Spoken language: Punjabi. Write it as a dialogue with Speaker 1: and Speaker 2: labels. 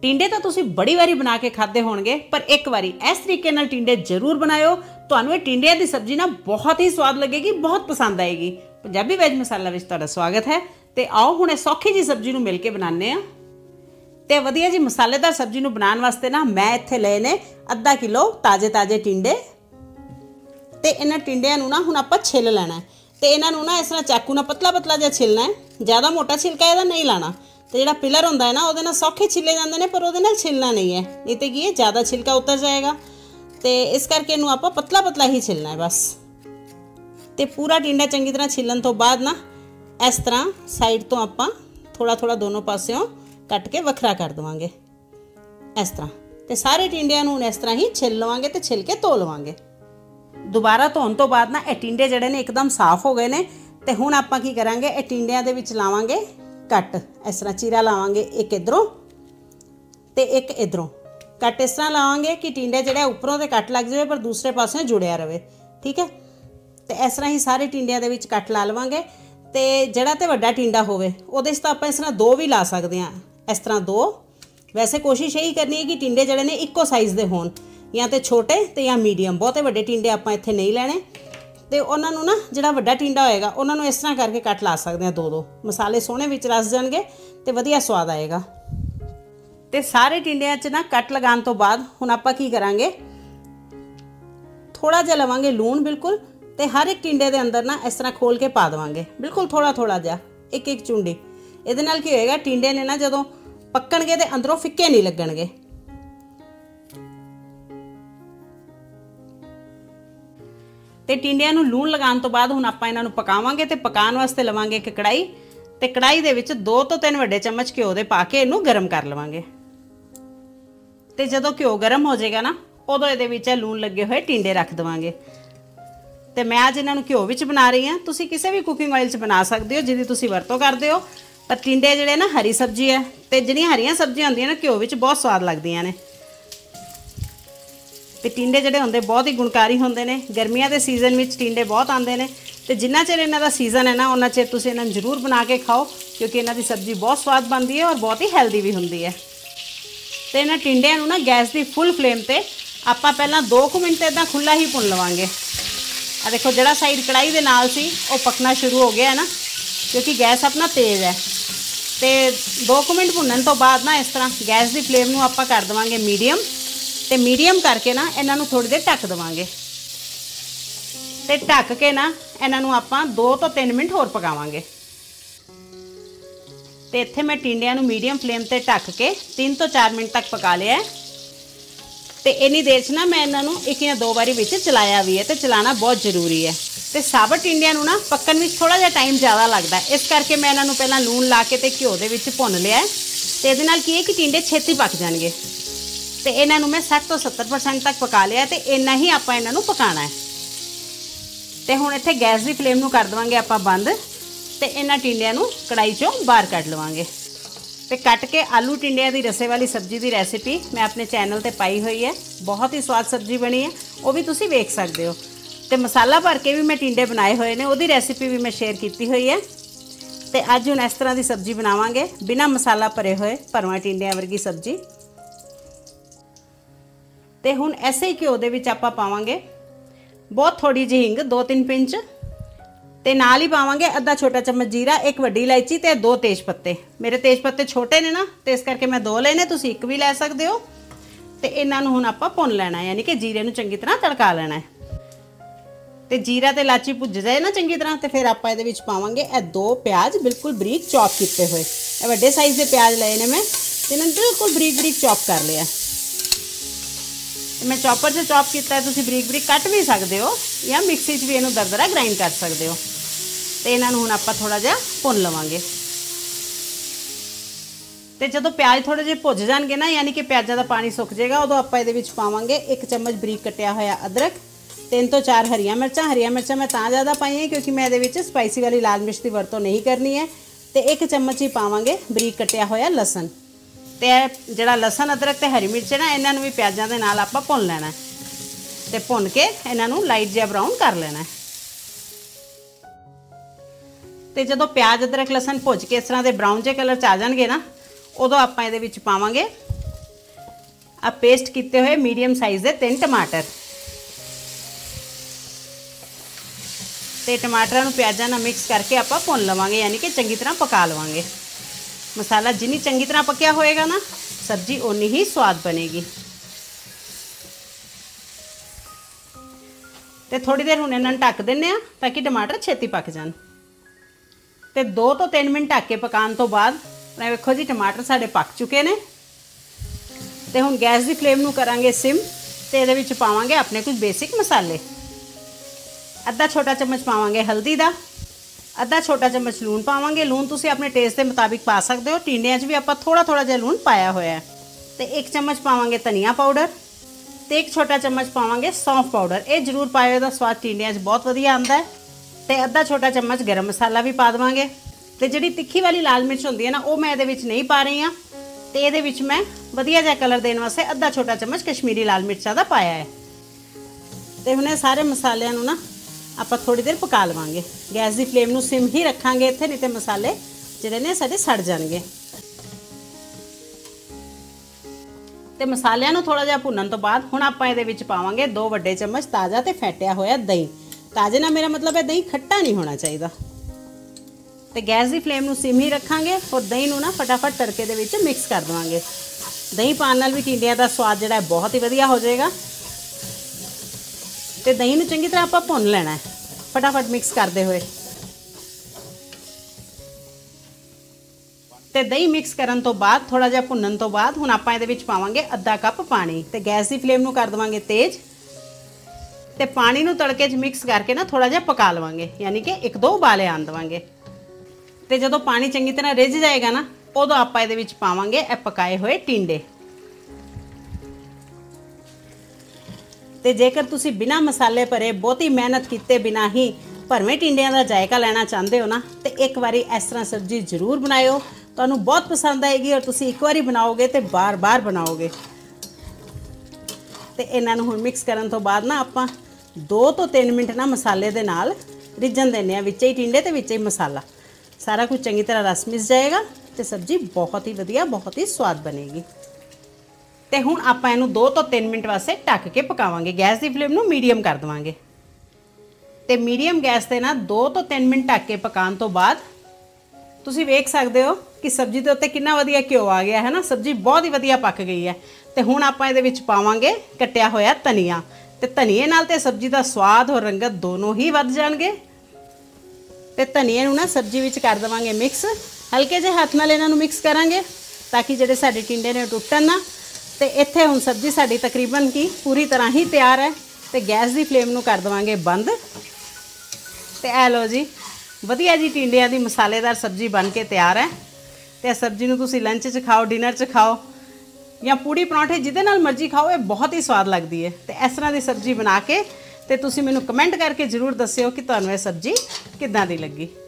Speaker 1: ਟਿੰਡੇ ਤਾਂ ਤੁਸੀਂ ਬੜੀ ਵਾਰੀ ਬਣਾ ਕੇ ਖਾਦੇ ਹੋਣਗੇ, ਪਰ ਇੱਕ ਵਾਰੀ ਇਸ ਤਰੀਕੇ ਨਾਲ ਟਿੰਡੇ ਜ਼ਰੂਰ ਬਣਾਇਓ। ਤੁਹਾਨੂੰ ਇਹ ਟਿੰਡਿਆਂ ਦੀ ਸਬਜ਼ੀ ਨਾ ਬਹੁਤ ਹੀ ਸਵਾਦ ਲੱਗੇਗੀ, ਬਹੁਤ ਪਸੰਦ ਆਏਗੀ। ਪੰਜਾਬੀ ਵੈਜ ਮਸਾਲਾ ਵਿੱਚ ਤੁਹਾਡਾ ਸਵਾਗਤ ਹੈ। ਤੇ ਆਓ ਹੁਣ ਇਹ ਸੌਖੀ ਜੀ ਸਬਜ਼ੀ ਨੂੰ ਮਿਲ ਕੇ ਬਣਾਉਂਦੇ ਹਾਂ। ਤੇ ਵਧੀਆ ਜੀ ਮਸਾਲੇਦਾਰ ਸਬਜ਼ੀ ਨੂੰ ਬਣਾਉਣ ਵਾਸਤੇ ਨਾ ਮੈਂ ਇੱਥੇ ਲਏ ਨੇ ਅੱਧਾ ਕਿਲੋ ਤਾਜ਼ੇ ਟਿੰਡੇ। ਤੇ ਇਹਨਾਂ ਟਿੰਡਿਆਂ ਨੂੰ ਨਾ ਹੁਣ ਆਪਾਂ ਛਿੱਲ ਲੈਣਾ ਤੇ ਇਹਨਾਂ ਨੂੰ ਨਾ ਇਸ ਤਰ੍ਹਾਂ ਚਾਕੂ ਨਾਲ ਪਤਲਾ ਜਿਹਾ ਛਿੱਲਣਾ ਹੈ। ਜ਼ਿਆਦਾ ਮੋਟਾ ਛਿਲਕਾ ਇਹਦਾ ਨਹੀਂ ਲਾਣਾ। ਤੇ ਜਿਹੜਾ ਪਿਲਰ ਹੁੰਦਾ ਹੈ ਨਾ ਉਹਦੇ ਨਾਲ ਸੌਖੇ ਛਿੱਲੇ ਜਾਂਦੇ ਨੇ, ਪਰ ਉਹਦੇ ਨਾਲ ਛਿੱਲਣਾ ਨਹੀਂ ਹੈ, ਨਹੀਂ ਤੇ ਕੀ ਹੈ ਜ਼ਿਆਦਾ ਛਿਲਕਾ ਉਤਰ ਜਾਏਗਾ। ਤੇ ਇਸ ਕਰਕੇ ਇਹਨੂੰ ਆਪਾਂ ਪਤਲਾ ਹੀ ਛਿੱਲਣਾ ਹੈ ਬਸ। ਤੇ ਪੂਰਾ ਟਿੰਡਾ ਚੰਗੀ ਤਰ੍ਹਾਂ ਛਿੱਲਣ ਤੋਂ ਬਾਅਦ ਨਾ ਇਸ ਤਰ੍ਹਾਂ ਸਾਈਡ ਤੋਂ ਆਪਾਂ ਥੋੜਾ ਦੋਨੋਂ ਪਾਸਿਓਂ ਕੱਟ ਕੇ ਵੱਖਰਾ ਕਰ ਦੇਵਾਂਗੇ ਇਸ ਤਰ੍ਹਾਂ। ਤੇ ਸਾਰੇ ਟਿੰਡਿਆਂ ਨੂੰ ਇਸ ਤਰ੍ਹਾਂ ਹੀ ਛਿੱਲ ਲਵਾਂਗੇ ਤੇ ਛਿੱਲ ਕੇ ਧੋ ਲਵਾਂਗੇ। ਦੁਬਾਰਾ ਧੋਣ ਤੋਂ ਬਾਅਦ ਨਾ ਇਹ ਟਿੰਡੇ ਜਿਹੜੇ ਨੇ ਇੱਕਦਮ ਸਾਫ਼ ਹੋ ਗਏ ਨੇ। ਤੇ ਹੁਣ ਆਪਾਂ ਕੀ ਕਰਾਂਗੇ, ਇਹ ਟਿੰਡਿਆਂ ਦੇ ਵਿੱਚ ਲਾਵਾਂਗੇ ਕੱਟ। ਇਸ ਤਰ੍ਹਾਂ ਚੀਰਾ ਲਾਵਾਂਗੇ, ਇੱਕ ਇਧਰੋਂ ਤੇ ਇੱਕ ਇਧਰੋਂ। ਕੱਟ ਇਸ ਤਰ੍ਹਾਂ ਲਾਵਾਂਗੇ ਕਿ ਟਿੰਡੇ ਜਿਹੜਾ ਉੱਪਰੋਂ ਤੇ ਕੱਟ ਲੱਗ ਜਾਵੇ ਪਰ ਦੂਸਰੇ ਪਾਸੇ ਜੁੜਿਆ ਰਵੇ, ਠੀਕ ਹੈ। ਤੇ ਇਸ ਤਰ੍ਹਾਂ ਹੀ ਸਾਰੇ ਟਿੰਡਿਆਂ ਦੇ ਵਿੱਚ ਕੱਟ ਲਾ ਲਵਾਂਗੇ। ਤੇ ਜਿਹੜਾ ਤੇ ਵੱਡਾ ਟਿੰਡਾ ਹੋਵੇ ਉਹਦੇ 'ਚ ਤਾਂ ਆਪਾਂ ਇਸ ਤਰ੍ਹਾਂ ਦੋ ਵੀ ਲਾ ਸਕਦੇ ਹਾਂ, ਇਸ ਤਰ੍ਹਾਂ ਦੋ। ਵੈਸੇ ਕੋਸ਼ਿਸ਼ ਇਹੀ ਕਰਨੀ ਹੈ ਕਿ ਟਿੰਡੇ ਜਿਹੜੇ ਨੇ ਇੱਕੋ ਸਾਈਜ਼ ਦੇ ਹੋਣ, ਜਾਂ ਤੇ ਛੋਟੇ ਤੇ ਜਾਂ ਮੀਡੀਅਮ। ਬਹੁਤੇ ਵੱਡੇ ਟਿੰਡੇ ਆਪਾਂ ਇੱਥੇ ਨਹੀਂ ਲੈਣੇ। ਤੇ ਉਹਨਾਂ ਨੂੰ ਨਾ ਜਿਹੜਾ ਵੱਡਾ ਟਿੰਡਾ ਹੋਏਗਾ ਉਹਨਾਂ ਨੂੰ ਇਸ ਤਰ੍ਹਾਂ ਕਰਕੇ ਕੱਟ ਲਾ ਸਕਦੇ ਹਾਂ ਦੋ। ਮਸਾਲੇ ਸੋਹਣੇ ਵਿੱਚ ਰਸ ਜਾਣਗੇ ਤੇ ਵਧੀਆ ਸਵਾਦ ਆਏਗਾ। ਤੇ ਸਾਰੇ ਟਿੰਡਿਆਂ 'ਚ ਨਾ ਕੱਟ ਲਗਾਉਣ ਤੋਂ ਬਾਅਦ ਹੁਣ ਆਪਾਂ ਕੀ ਕਰਾਂਗੇ, ਥੋੜਾ ਜਿਹਾ ਲਵਾਂਗੇ ਲੂਣ ਬਿਲਕੁਲ। ਤੇ ਹਰ ਇੱਕ ਟਿੰਡੇ ਦੇ ਅੰਦਰ ਨਾ ਇਸ ਤਰ੍ਹਾਂ ਖੋਲ ਕੇ ਪਾ ਦੇਵਾਂਗੇ, ਬਿਲਕੁਲ ਥੋੜਾ ਜਿਹਾ, ਇੱਕ ਚੁੰਡੀ। ਇਹਦੇ ਨਾਲ ਕੀ ਹੋਏਗਾ, ਟਿੰਡੇ ਨੇ ਨਾ ਜਦੋਂ ਪੱਕਣਗੇ ਤੇ ਅੰਦਰੋਂ ਫਿੱਕੇ ਨਹੀਂ ਲੱਗਣਗੇ। ਤੇ ਟਿੰਡਿਆਂ ਨੂੰ ਲੂਣ ਲਗਾਉਣ ਤੋਂ ਬਾਅਦ ਹੁਣ ਆਪਾਂ ਇਹਨਾਂ ਨੂੰ ਪਕਾਵਾਂਗੇ। ਤੇ ਪਕਾਉਣ ਵਾਸਤੇ ਲਵਾਂਗੇ ਇੱਕ ਕੜਾਈ। ਤੇ ਕੜਾਈ ਦੇ ਵਿੱਚ 2 ਤੋਂ 3 ਵੱਡੇ ਚਮਚ ਘਿਓ ਦੇ ਪਾ ਕੇ ਇਹਨੂੰ ਗਰਮ ਕਰ ਲਵਾਂਗੇ। ਤੇ ਜਦੋਂ ਘਿਓ ਗਰਮ ਹੋ ਜਾਏਗਾ ਨਾ, ਉਦੋਂ ਇਹਦੇ ਵਿੱਚ ਲੂਣ ਲੱਗੇ ਹੋਏ ਟਿੰਡੇ ਰੱਖ ਦੇਵਾਂਗੇ। ਤੇ ਮੈਂ ਅੱਜ ਇਹਨਾਂ ਨੂੰ ਘਿਓ ਵਿੱਚ ਬਣਾ ਰਹੀ ਹਾਂ। ਤੁਸੀਂ ਕਿਸੇ ਵੀ ਕੁਕਿੰਗ ਆਇਲ 'ਚ ਬਣਾ ਸਕਦੇ ਹੋ ਜਿਹਦੀ ਤੁਸੀਂ ਵਰਤੋਂ ਕਰਦੇ ਹੋ। ਪਰ ਟਿੰਡੇ ਜਿਹੜੇ ਨਾ ਹਰੀ ਸਬਜ਼ੀ ਹੈ, ਤੇ ਜਿਹੜੀਆਂ ਹਰੀਆਂ ਸਬਜ਼ੀਆਂ ਹੁੰਦੀਆਂ ਨੇ ਘਿਓ ਵਿੱਚ ਬਹੁਤ ਸਵਾਦ ਲੱਗਦੀਆਂ ਨੇ। ਤੇ ਟਿੰਡੇ ਜਿਹੜੇ ਹੁੰਦੇ ਬਹੁਤ ਹੀ ਗੁਣਕਾਰੀ ਹੁੰਦੇ ਨੇ। ਗਰਮੀਆਂ ਦੇ ਸੀਜ਼ਨ ਵਿੱਚ ਟਿੰਡੇ ਬਹੁਤ ਆਉਂਦੇ ਨੇ। ਤੇ ਜਿੰਨਾ ਚਿਰ ਇਹਨਾਂ ਦਾ ਸੀਜ਼ਨ ਹੈ ਨਾ, ਉਹਨਾਂ ਚਿਰ ਤੁਸੀਂ ਇਹਨਾਂ ਨੂੰ ਜ਼ਰੂਰ ਬਣਾ ਕੇ ਖਾਓ, ਕਿਉਂਕਿ ਇਹਨਾਂ ਦੀ ਸਬਜ਼ੀ ਬਹੁਤ ਸਵਾਦ ਬਣਦੀ ਹੈ ਔਰ ਬਹੁਤ ਹੀ ਹੈਲਦੀ ਵੀ ਹੁੰਦੀ ਹੈ। ਤੇ ਇਹਨਾਂ ਟਿੰਡਿਆਂ ਨੂੰ ਨਾ ਗੈਸ ਦੀ ਫੁੱਲ ਫਲੇਮ ਤੇ ਆਪਾਂ ਪਹਿਲਾਂ 2 ਮਿੰਟ ਇੱਦਾਂ ਖੁੱਲ੍ਹਾ ਹੀ ਭੁੰਨ ਲਵਾਂਗੇ। ਆ ਦੇਖੋ, ਜਿਹੜਾ ਸਾਈਡ ਕੜਾਈ ਦੇ ਨਾਲ ਸੀ ਉਹ ਪੱਕਣਾ ਸ਼ੁਰੂ ਹੋ ਗਿਆ ਹੈ ਨਾ, ਕਿਉਂਕਿ ਗੈਸ ਆਪਣਾ ਤੇਜ਼ ਹੈ। ਤੇ 2 ਮਿੰਟ ਭੁੰਨਣ ਤੋਂ ਬਾਅਦ ਨਾ ਇਸ ਤਰ੍ਹਾਂ ਗੈਸ ਦੀ ਫਲੇਮ ਨੂੰ ਆਪਾਂ ਕਰ ਦੇਵਾਂਗੇ ਮੀਡੀਅਮ। ਤੇ ਮੀਡੀਅਮ ਕਰਕੇ ਨਾ ਇਹਨਾਂ ਨੂੰ ਥੋੜੀ ਦੇਰ ਢੱਕ ਦੇਵਾਂਗੇ। ਤੇ ਢੱਕ ਕੇ ਨਾ ਇਹਨਾਂ ਨੂੰ ਆਪਾਂ 2 ਤੋਂ 3 ਮਿੰਟ ਹੋਰ ਪਕਾਵਾਂਗੇ। ਤੇ ਇੱਥੇ ਮੈਂ ਟਿੰਡਿਆਂ ਨੂੰ ਮੀਡੀਅਮ ਫਲੇਮ ਤੇ ਢੱਕ ਕੇ 3 ਤੋਂ 4 ਮਿੰਟ ਤੱਕ ਪਕਾ ਲਿਆ ਹੈ। ਤੇ ਇੰਨੀ ਦੇਰ 'ਚ ਨਾ ਮੈਂ ਇਹਨਾਂ ਨੂੰ 1 ਜਾਂ 2 ਵਾਰੀ ਵਿੱਚ ਚਲਾਇਆ ਵੀ ਹੈ, ਤੇ ਚਲਾਉਣਾ ਬਹੁਤ ਜ਼ਰੂਰੀ ਹੈ। ਤੇ ਸਾਬਤ ਟਿੰਡਿਆਂ ਨੂੰ ਨਾ ਪੱਕਣ ਵਿੱਚ ਥੋੜਾ ਜਿਹਾ ਟਾਈਮ ਜ਼ਿਆਦਾ ਲੱਗਦਾ, ਇਸ ਕਰਕੇ ਮੈਂ ਇਹਨਾਂ ਨੂੰ ਪਹਿਲਾਂ ਲੂਣ ਲਾ ਕੇ ਤੇ ਘਿਓ ਦੇ ਵਿੱਚ ਭੁੰਨ ਲਿਆ ਹੈ। ਤੇ ਇਹਦੇ ਨਾਲ ਕੀ ਹੈ ਕਿ ਟਿੰਡੇ ਛੇਤੀ ਪੱਕ ਜਾਣਗੇ। ਤੇ ਇਹਨਾਂ ਨੂੰ ਮੈਂ 60 ਤੋਂ 70% ਤੱਕ ਪਕਾ ਲਿਆ। ਤੇ ਇੰਨਾ ਹੀ ਆਪਾਂ ਇਹਨਾਂ ਨੂੰ ਪਕਾਉਣਾ ਹੈ। ਤੇ ਹੁਣ ਇੱਥੇ ਗੈਸ ਦੀ ਫਲੇਮ ਨੂੰ ਕਰ ਦੇਵਾਂਗੇ ਆਪਾਂ ਬੰਦ। ਤੇ ਇਹਨਾਂ ਟਿੰਡਿਆਂ ਨੂੰ ਕੜਾਈ 'ਚੋਂ ਬਾਹਰ ਕੱਢ ਲਵਾਂਗੇ। ਤੇ ਕੱਟ ਕੇ ਆਲੂ ਟਿੰਡਿਆਂ ਦੀ ਰਸੇ ਵਾਲੀ ਸਬਜ਼ੀ ਦੀ ਰੈਸਿਪੀ ਮੈਂ ਆਪਣੇ ਚੈਨਲ ਤੇ ਪਾਈ ਹੋਈ ਹੈ। ਬਹੁਤ ਹੀ ਸਵਾਦ ਸਬਜ਼ੀ ਬਣੀ ਹੈ, ਉਹ ਵੀ ਤੁਸੀਂ ਵੇਖ ਸਕਦੇ ਹੋ। ਤੇ ਮਸਾਲਾ ਭਰ ਕੇ ਵੀ ਮੈਂ ਟਿੰਡੇ ਬਣਾਏ ਹੋਏ ਨੇ, ਉਹਦੀ ਰੈਸਿਪੀ ਵੀ ਮੈਂ ਸ਼ੇਅਰ ਕੀਤੀ ਹੋਈ ਹੈ। ਤੇ ਅੱਜ ਹੁਣ ਇਸ ਤਰ੍ਹਾਂ ਦੀ ਸਬਜ਼ੀ ਬਣਾਵਾਂਗੇ, ਬਿਨਾਂ ਮਸਾਲਾ ਭਰੇ ਹੋਏ ਭਰਵਾਂ ਟਿੰਡਿਆਂ ਵਰਗੀ ਸਬਜ਼ੀ। ਤੇ ਹੁਣ ਐਸੇ ਹੀ ਘਿਓ ਦੇ ਵਿੱਚ ਆਪਾਂ ਪਾਵਾਂਗੇ ਬਹੁਤ ਥੋੜੀ ਜਿਹੀ ਹਿੰਗ, 2-3 ਪਿੰਚ। ਤੇ ਨਾਲ ਹੀ ਪਾਵਾਂਗੇ ਅੱਧਾ ਛੋਟਾ ਚਮਚ ਜੀਰਾ, 1 ਵੱਡੀ ਇਲਾਇਚੀ ਤੇ 2 ਤੇਜ਼ ਪੱਤੇ। ਮੇਰੇ ਤੇਜ਼ ਪੱਤੇ ਛੋਟੇ ਨੇ ਨਾ, ਤੇ ਇਸ ਕਰਕੇ ਮੈਂ 2 ਲਏ ਨੇ, ਤੁਸੀਂ 1 ਵੀ ਲੈ ਸਕਦੇ ਹੋ। ਤੇ ਇਹਨਾਂ ਨੂੰ ਹੁਣ ਆਪਾਂ ਭੁੰਨ ਲੈਣਾ, ਯਾਨੀ ਕਿ ਜੀਰੇ ਨੂੰ ਚੰਗੀ ਤਰ੍ਹਾਂ ਤੜਕਾ ਲੈਣਾ ਹੈ। ਤੇ ਜੀਰਾ ਤੇ ਇਲਾਚੀ ਭੁੱਜ ਜਾਏ ਨਾ ਚੰਗੀ ਤਰ੍ਹਾਂ, ਤੇ ਫਿਰ ਆਪਾਂ ਇਹਦੇ ਵਿੱਚ ਪਾਵਾਂਗੇ ਇਹ 2 ਪਿਆਜ਼ ਬਿਲਕੁਲ ਬਰੀਕ ਚੌਪ ਕੀਤੇ ਹੋਏ। ਇਹ ਵੱਡੇ ਸਾਈਜ਼ ਦੇ ਪਿਆਜ਼ ਲਏ ਨੇ ਮੈਂ, ਤੇ ਇਹਨਾਂ ਨੂੰ ਬਿਲਕੁਲ ਬਰੀਕ ਚੌਪ ਕਰ ਲਿਆ। ਮੈਂ ਚੌਪਰ 'ਚ ਚੌਪ ਕੀਤਾ ਹੈ, ਤੁਸੀਂ ਬਰੀਕ ਕੱਟ ਵੀ ਸਕਦੇ ਹੋ, ਜਾਂ ਮਿਕਸੀ 'ਚ ਵੀ ਇਹਨੂੰ ਦਰਦਰਾ ਗ੍ਰਾਈਂਡ ਕਰ ਸਕਦੇ ਹੋ। ਤੇ ਇਹਨਾਂ ਨੂੰ ਹੁਣ ਆਪਾਂ ਥੋੜਾ ਜਿਹਾ ਭੁੰਨ ਲਵਾਂਗੇ। ਤੇ ਜਦੋਂ ਪਿਆਜ਼ ਥੋੜੇ ਜਿਹੇ ਭੁੱਜ ਜਾਣਗੇ ਨਾ, ਯਾਨੀ ਕਿ ਪਿਆਜ਼ਾਂ ਦਾ ਪਾਣੀ ਸੁੱਕ ਜਾਏਗਾ, ਉਦੋਂ ਆਪਾਂ ਇਹਦੇ ਵਿੱਚ ਪਾਵਾਂਗੇ 1 ਚਮਚ ਬਰੀਕ ਕੱਟਿਆ ਹੋਇਆ ਅਦਰਕ, 3 ਤੋਂ 4 ਹਰੀਆਂ ਮਿਰਚਾਂ। ਹਰੀਆਂ ਮਿਰਚਾਂ ਮੈਂ ਤਾਂ ਜ਼ਿਆਦਾ ਪਾਈਆਂ ਕਿਉਂਕਿ ਮੈਂ ਇਹਦੇ ਵਿੱਚ ਸਪਾਈਸੀ ਵਾਲੀ ਲਾਲ ਮਿਰਚ ਦੀ ਵਰਤੋਂ ਨਹੀਂ ਕਰਨੀ ਹੈ। ਤੇ 1 ਚਮਚ ਹੀ ਪਾਵਾਂਗੇ ਬਰੀਕ ਕੱਟਿਆ ਹੋਇਆ ਲਸਣ। ਤੇ ਜਿਹੜਾ ਲਸਣ, ਅਦਰਕ ਤੇ ਹਰੀ ਮਿਰਚ ਹੈ ਨਾ, ਇਹਨਾਂ ਨੂੰ ਵੀ ਪਿਆਜ਼ਾਂ ਦੇ ਨਾਲ ਆਪਾਂ ਭੁੰਨ ਲੈਣਾ। ਤੇ ਭੁੰਨ ਕੇ ਇਹਨਾਂ ਨੂੰ ਲਾਈਟ ਜਿਹਾ ਬਰਾਊਨ ਕਰ ਲੈਣਾ। ਤੇ ਜਦੋਂ ਪਿਆਜ਼, ਅਦਰਕ, ਲਸਣ ਭੁੱਜ ਕੇ ਇਸ ਤਰ੍ਹਾਂ ਦੇ ਬਰਾਊਨ ਜਿਹੇ ਕਲਰ 'ਚ ਆ ਜਾਣਗੇ ਨਾ, ਉਦੋਂ ਆਪਾਂ ਇਹਦੇ ਵਿੱਚ ਪਾਵਾਂਗੇ आ पेस्ट किए हुए मीडियम साइज़ के 3 टमाटर ते टमाटरां नूं प्याज़ां नाल मिक्स करके आपां भुन लवांगे, यानी कि चंगी तरह पका लवांगे। मसाला जिन्नी चंगी तरह पकिया होएगा ना, सब्जी उन्नी ही स्वाद बनेगी। तो थोड़ी देर हुण इन्हां नूं ढक दिंदे आ ताकि टमाटर छेती पक जाण। तो 2 ਤੋਂ 3 मिनट ढक के पकाने तो बाद वेखो जी टमाटर साडे पक चुके ने। तो हुण गैस की फ्लेम नूं करांगे सिम ते इहदे विच पावांगे अपने कुछ बेसिक मसाले। अद्धा छोटा चम्मच पावांगे हल्दी दा, अद्धा छोटा चम्मच लूण पावांगे। लूण तुसीं अपने टेस्ट के मुताबिक पा सकते हो, टिंडियां 'च भी आपां थोड़ा थोड़ा जिहा लूण पाया होया है। तो 1 चम्मच पावांगे धनिया पाउडर ते 1 छोटा चम्मच पावांगे सौंफ पाउडर। ये जरूर पाओ, इहदा स्वाद टिंडियां 'च बहुत वधिया आंदा है। तो अद्धा छोटा चम्मच गरम मसाला भी पा देवांगे। तो जिहड़ी तिखी वाली लाल मिर्च होंदी है ना, वो मैं इहदे विच नहीं पा रही हाँ। तो इहदे विच मैं वधिया जिहा कलर देने वास्ते अद्धा छोटा चम्मच कश्मीरी लाल मिर्चां दा पाया है। तो हुण सारे मसालियां नूं ना आपां थोड़ी देर पका लवांगे। गैस की फ्लेम नूं सिम ही रखांगे इत्थे, नहीं तो मसाले जिहड़े ने साडे सड़ जाणगे। ते मसालियां नूं थोड़ा जिहा भुन्नण तो बाद हुण आपां इहदे विच पावांगे 2 वड्डे चम्मच ताज़ा ते फैटिया होया दही। ताज़े नाल मेरा मतलब है दही खट्टा नहीं होना चाहिए। तो गैस की फ्लेम नूं सिम ही रखांगे और दही नूं ना फटाफट तड़के दे विच मिक्स कर देवांगे। दही पाउण नाल भी टिंडियां दा स्वाद जिहड़ा है बहुत ही वधिया हो जाएगा। तो दही नूं चंगी तरह आपां भुन लेना है फटाफट मिक्स करते हुए। तो दही मिक्स करन तो बाद थोड़ा जिहा भुनन तो बाद हुण आपां इहदे विच पावांगे अद्धा कप पानी। तो गैस की फ्लेम नूं कर देवांगे तेज़ ते पानी नूं तड़के 'च मिक्स करके ना थोड़ा जिहा पका लवांगे, यानी कि 1-2 उबाले आण देवांगे। तो जदों पानी चंगी तरह रिझ जाएगा ना, उदों आपां इहदे विच पावांगे ये पकाए हुए टिंडे। तो जेकर तुसी बिना मसाले भरे बहुती मेहनत किए बिना ही भरवें टिंडियां का जायका लेना चाहते हो ना, तो एक बारी इस तरह सब्जी जरूर बनाओ, तुहानूं बहुत पसंद आएगी और तुसी एक बारी बनाओगे तो बार बार बनाओगे। तो इन्हां नूं हुण मिक्स करन तो बाद ना आपां 2 ਤੋਂ 3 मिनट ना मसाले दे नाल रिझण दिंदे आं, विच ही टिंडे ते विच ही मसाला, सारा कुछ चंगी तरह रस मिस जाएगा तो सब्जी बहुत ही वधिया बहुत ही स्वाद बनेगी। तो हुण आपां इहनूं 2 ਤੋਂ 3 मिनट वास्ते ढक के पकावांगे। गैस की फ्लेम नूं मीडियम कर देवांगे। तो मीडियम गैस ते ना 2 ਤੋਂ 3 मिनट ढक के पकाउण तो बाद तुसीं वेख सकदे हो कि सब्जी दे उत्ते कितना वधिया घिओ आ गया है ना, सब्जी बहुत ही वधिया पक गई है। तो हुण आपां इहदे विच पावांगे कट्टिया होया धनिया। तो धनिए नाल ते सब्जी का स्वाद और रंगत दोनों ही वध जाणगे। तो धनिए नूं ना सब्जी विच कर देवांगे मिक्स, हल्के जे हत्थ नाल इन्हां नूं मिक्स करांगे ताकि जिहड़े साडे टिंडे ने टुटण ना। तो इत्थे हुण सब्जी साडी तकरीबन की पूरी तरह ही तैयार है। तो गैस की फ्लेम नूं कर देवांगे बंद। तो ए लो जी वधिया जी टिंडियां दी मसालेदार सब्जी बन के तैयार है। तो इस सब्जी नूं तुसीं लंच च खाओ, डिनर च खाओ या पूड़ी परौंठे जिहदे नाल मर्जी खाओ, ये बहुत ही स्वाद लगती है। तो इस तरह की सब्जी बना के तो तुसीं मैनूं कमेंट करके जरूर दस्सिओ कि तुहानूं ये सब्जी किद्दां दी लगी।